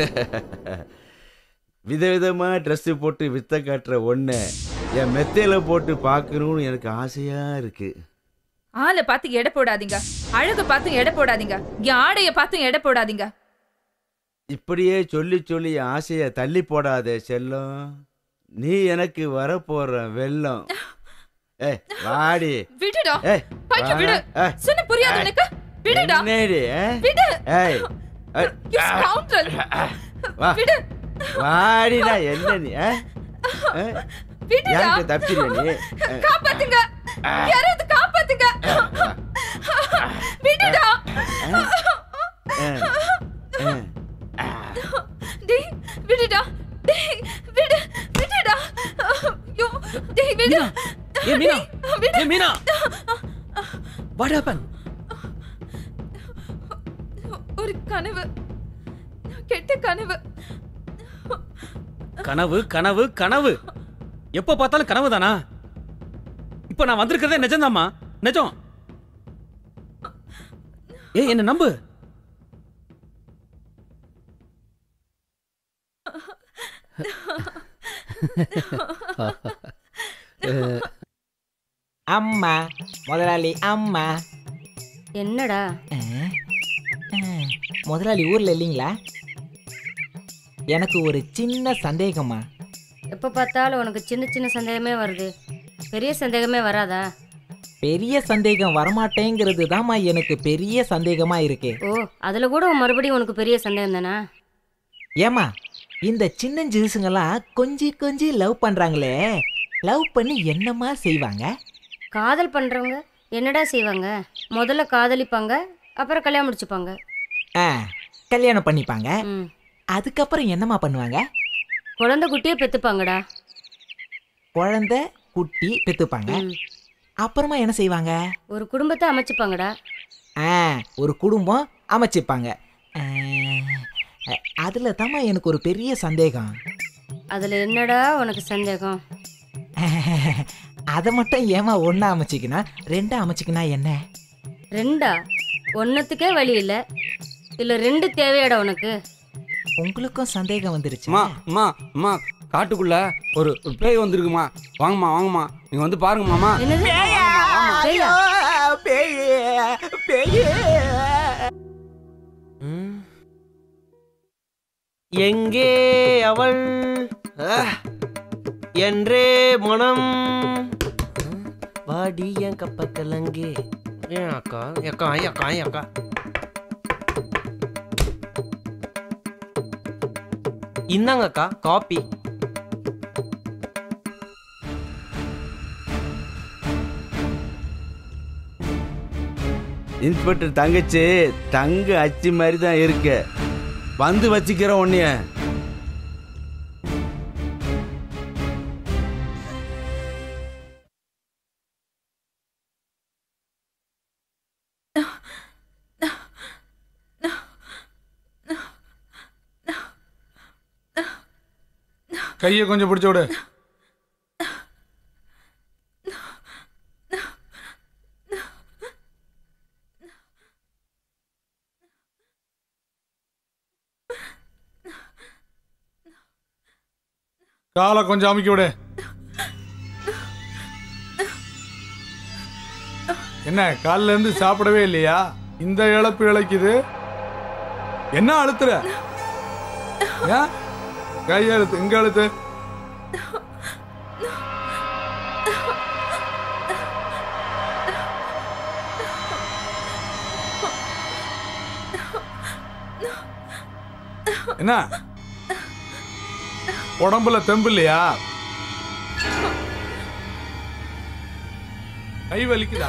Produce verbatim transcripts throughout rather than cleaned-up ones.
விதவிதமா ட்ரெஸ் போட்டு வித்த காட்டுற ஒண்ணு என் மெத்தையில போட்டு பார்க்கணும்னு எனக்கு ஆசையா இருக்கு. ஆளை பார்த்து எடை போடாதீங்க, அழகு பார்த்து எடை போடாதீங்க, என் ஆடைய பார்த்து எடை போடாதீங்க. இப்படியே சொல்லி சொல்லி ஆசைய தள்ளி போடாதே செல்லம். நீ எனக்கு வரப்போற வெள்ளம். ஏய் வாடி. விடுடா. பைக்க விடு. சொன்ன புரியாது உனக்கு? விடுடா. என்னடி? விடு. ஏய். You scoundrel. விடு. வாடிடா என்ன நீ? விடுடா. யாருக்கு தப்பிடுற நீ? காப்பாத்துங்க. யாராவது காப்பாத்துங்க. விடுடா. டேய் விடுடா. டேய் விடு. விடுடா. யோ டேய் விடு. ஏ மீனா. ஏ மீனா. What happened? ஒரு கனவு. கெட்ட கனவு. கனவு கனவு கனவு. எப்ப பார்த்தாலும் கனவு தானா? இப்ப நான் வந்திருக்கிறதே நிஜம்தாம்மா, நிஜம். ஏ என்ன நம்பு. அம்மா முதலாளி அம்மா. என்னடா முதலாளி ஊர்ல இல்லைங்களா? எனக்கு ஒரு சின்ன சந்தேகம்மா. எப்போ பார்த்தாலும் உனக்கு சின்ன சின்ன சந்தேகமே வருது, பெரிய சந்தேகமே வராதா? பெரிய சந்தேகம் வரமாட்டேங்கிறது தாம்மா எனக்கு பெரிய சந்தேகமா இருக்கு. ஓ அதுல கூட மறுபடியும் உனக்கு பெரிய சந்தேகம் தானா? ஏமா இந்த சின்ன ஜூஸுங்கெல்லாம் கொஞ்சி கொஞ்சி லவ் பண்றாங்களே, லவ் பண்ணி என்னமா செய்வாங்க? காதல் பண்றவங்க என்னடா செய்வாங்க? முதல்ல காதலிப்பாங்க, அப்புறம் கல்யாணம் முடிச்சுப்பாங்க. ஆ கல்யாணம் பண்ணிப்பாங்க. அதுக்கப்புறம் என்னமா பண்ணுவாங்க? குழந்தை குட்டியே பெத்துப்பாங்கடா. குழந்தை குட்டி பெத்துப்பாங்க. அப்புறமா என்ன செய்வாங்க? ஒரு குடும்பத்தை அமைச்சுப்பாங்கடா. ஆ ஒரு குடும்பம் அமைச்சுப்பாங்க. அதுல தாம்மா எனக்கு ஒரு பெரிய சந்தேகம். அதுல என்னடா உனக்கு சந்தேகம்? அதை மட்டும் ஏமா ஒன்னா அமைச்சிக்கினா ரெண்டா அமைச்சிக்கினா என்ன? ரெண்டா? ஒன்னத்துக்கே வழி இல்ல, இல்ல ரெண்டு தேவையாடா உனக்கு? உங்களுக்கும் சந்தேகம் வந்துருச்சு? அம்மா அம்மா அம்மா காட்டுக்குள்ள ஒரு பேய் வந்திருக்குமா, வாங்கம்மா வாங்கம்மா, நீங்க வந்து பாருங்க மாமா. எங்கே அவள் என்றே மனம் வாடி என் கப்ப கலங்கே. ஏன் அக்கா அக்கா அக்கா அக்கா இந்தாங்க அக்கா காப்பி. இன்ஸ்பெக்டர் தங்கச்சி தங்க அச்சு மாதிரி தான் இருக்கு, வந்து வச்சுக்கிற உன்னைய. கையை கொஞ்சம் பிடிச்ச விடு. காலை கொஞ்சம் அமுக்கி விடு. என்ன காலில இருந்து சாப்பிடவே இல்லையா? இந்த இழப்பு இழைக்குது. என்ன அழுத்துற? கையை அழுத்து, இங்க அழுத்து. என்ன உடம்புல தெம்பு இல்லையா? கை வலிக்குதா?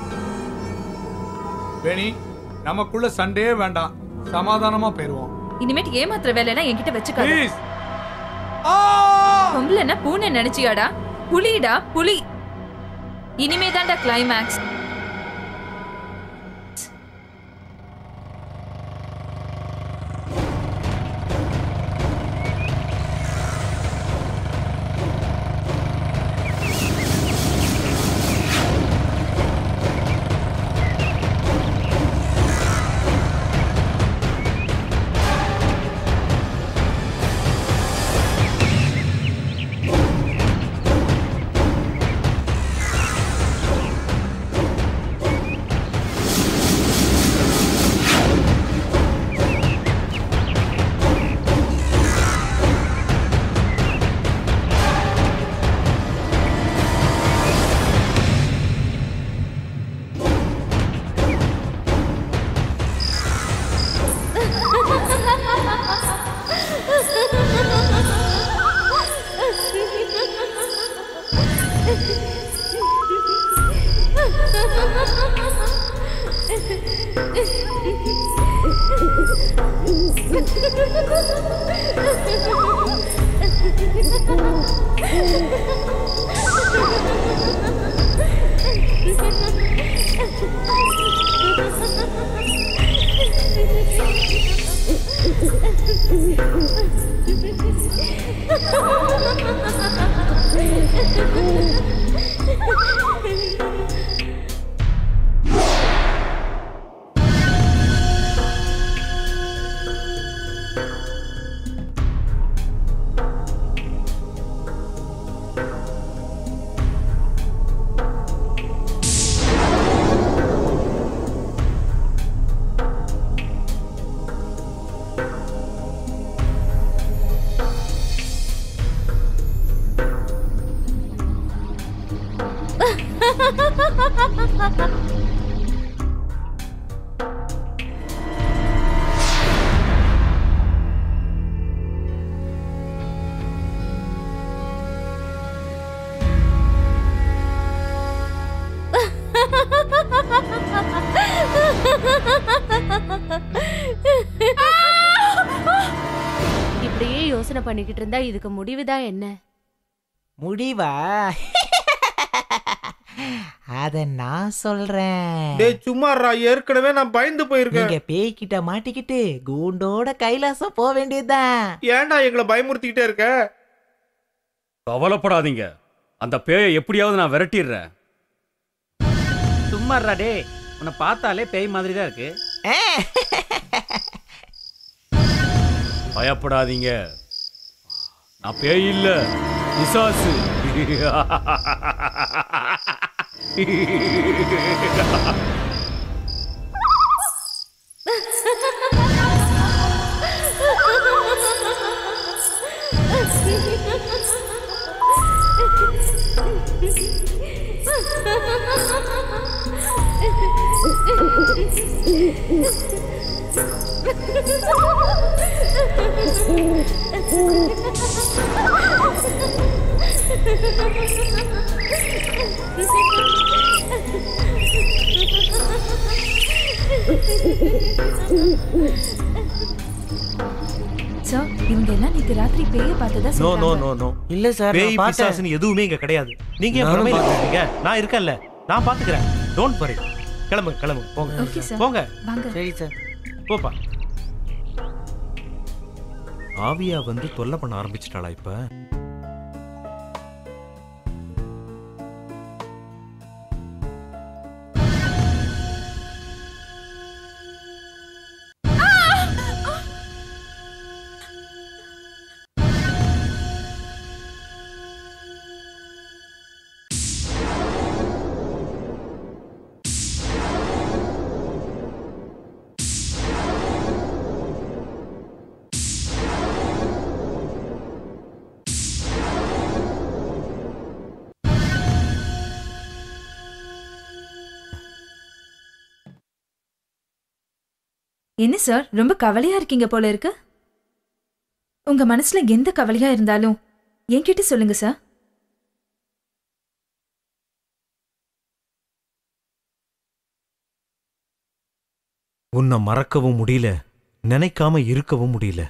வேணி நமக்குள்ள சண்டே வேண்டாம், சமாதானமா போயிருவோம். இனிமேட்டு ஏமாத்துற வேலையெல்லாம் என்கிட்ட வச்சுக்காத. பொம்பளைன்னா பூனை நினைச்சியாடா? புலிடா புலி. இனிமேதான்டா கிளைமேக்ஸ். இப்படியே யோசனை பண்ணிக்கிட்டு இருந்தா இதுக்கு முடிவுதான் என்ன? முடிவா? அத நான் சொல்றேன். டேய் சும்மாறா, ஏற்கனவே நான் பயந்து போயிருக்கேன். நீங்க பேய்கிட்ட மாட்டிக்கிட்டு கூண்டோட கைலாசம் போக வேண்டியதுதான். ஏன்டா எங்களை பயமுறுத்திக்கிட்டே இருக்க? கவலைப்படாதீங்க, அந்த பேயை எப்படியாவது நான் விரட்டிடுறேன். சும்மாறா டே, உன்னை பார்த்தாலே பேய் மாதிரி தான் இருக்கு. பயப்படாதீங்க, நான் பேய் இல்ல, பிசாசு. சார், இவங்க எல்லாம் நேத்து ராத்திரி பேயை பார்த்ததா நோ நோ சொல்றாங்க. நோ நோ இல்ல சார், பேய் நான் பார்த்தேன். பிசாசுன்னு எதுவுமே இங்க கிடையாது. நீங்க ஏன் நானும் பிரமையில பார்த்தேன். இருக்கீங்க? நான் இருக்கேன்ல, நான் பாத்துக்கிறேன். Don't worry. கிளம்புங்க கிளம்புங்க, போங்க ஓகே சார். போங்க. வாங்க. சரி சார். போப்பா. ஆவியா வந்து தொல்லை பண்ண ஆரம்பிச்சிட்டாளா இப்ப? என்ன சார், ரொம்ப கவலையா இருக்கீங்க போல இருக்கு. உங்க மனசுல எந்த கவலையா இருந்தாலும் என்கிட்ட சொல்லுங்க சார். உன்னை மறக்கவும் முடியல, நினைக்காம இருக்கவும் முடியல.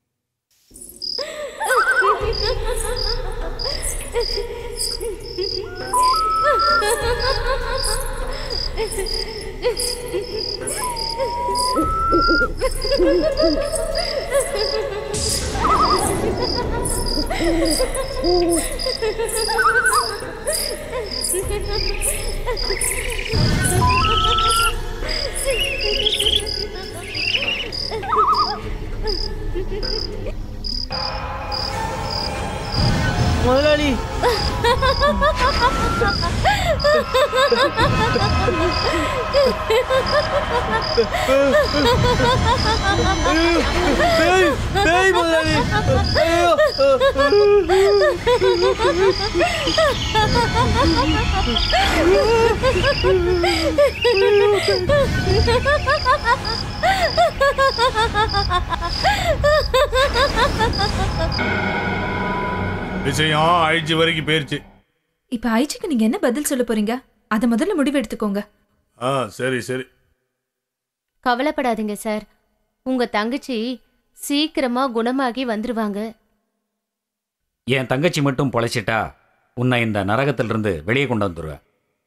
முதலாளி, பேய் பேய் முதலாளி. ஐயோ. விஷயம் ஆயிடுச்சு வரைக்கும் போயிருச்சு. இப்ப ஐஜிக்கு நீங்க என்ன பதில் சொல்ல போறீங்க? அத முதல்ல முடிவு எடுத்துக்கோங்க. ஆ சரி சரி. கவலைப்படாதீங்க சார், உங்க தங்கச்சி சீக்கிரமா குணமாகி வந்துருவாங்க. என் தங்கச்சி மட்டும் பொழைச்சிட்டா உன்னை இந்த நரகத்திலிருந்து வெளியே கொண்டு வந்துடுவேன்.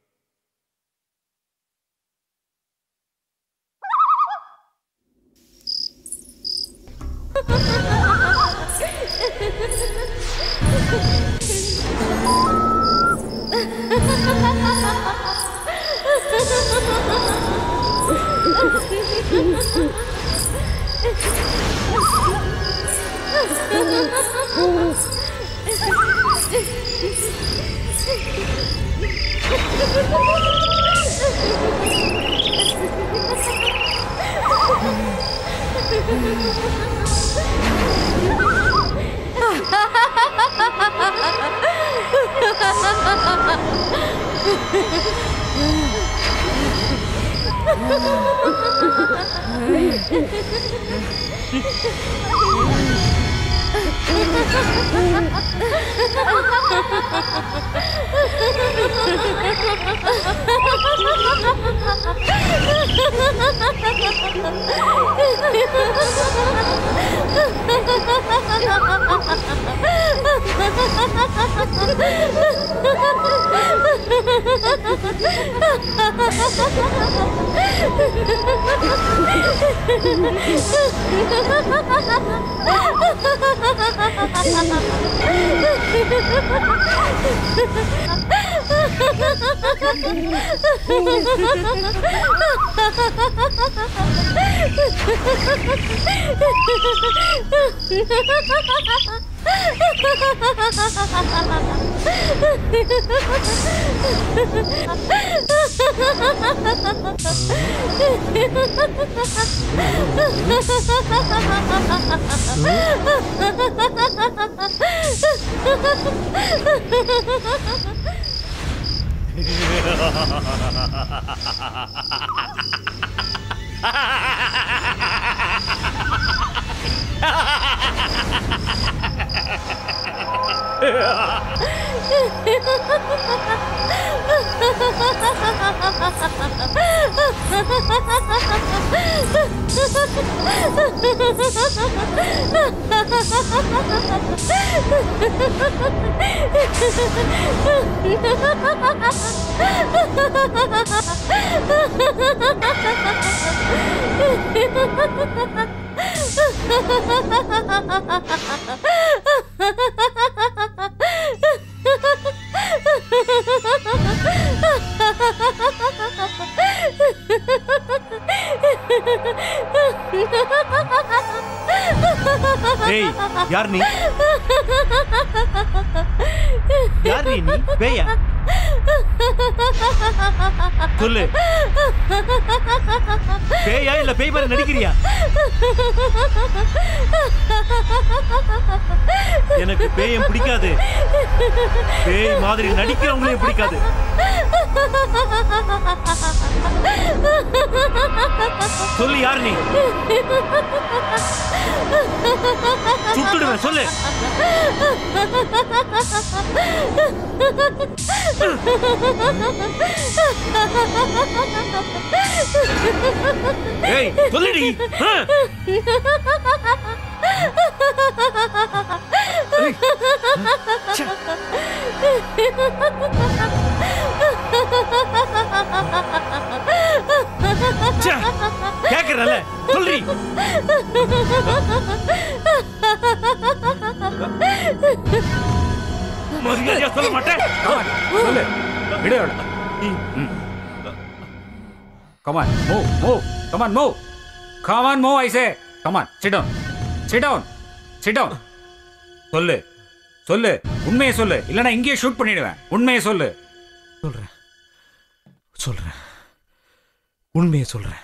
ஏய் யார் நீ? யார் நீ? நீ பேயா? சொல்லு, பேயா இல்ல பேய் மாதிரி நடிக்கிறியா? எனக்கு பேயம் பிடிக்காது, பேய் மாதிரி நடிக்கிறவங்களையும் பிடிக்காது. சொல்லு யார் நீ? சுட்டுடுவேன், சொல்லு. ஏய் சொல்லுடி. கேக்குறல சொல்றி. மரியாதையா சொல்ல மாட்டேன். சொல்லு, விடு. Come on, move, move. Come on, move. Come on, move, I say. Come on, sit down. Sit down. Sit down. சொல்லு, சொல்லு, உண்மையை சொல்லு, இல்லைன்னா இங்கேயே ஷூட் பண்ணிடுவேன். உண்மையை சொல்லு. சொல்றேன், சொல்றேன், உண்மையை சொல்றேன்.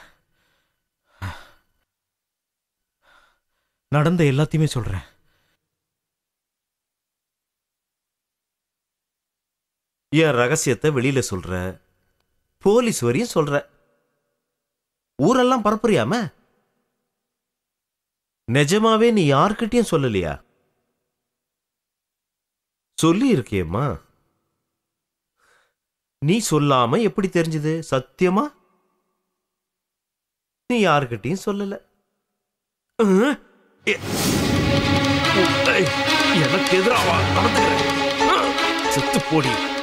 நடந்த எல்லாத்தையுமே சொல்றேன். என் ரகசியத்தை வெளியில சொல்ற, போலீஸ் வரையும் சொல்ற, ஊரெல்லாம் பரப்புறியாம? நிஜமாவே நீ யார்கிட்டயும் சொல்லலையா? சொல்லி இருக்கியம்மா. நீ சொல்லாம எப்படி தெரிஞ்சது? சத்தியமா நீ யாருக்கிட்டையும் சொல்லல. அஹ், எ- ஏய், எனக்கு எதிராவா நடந்துக்கிறேன். செத்து போடி.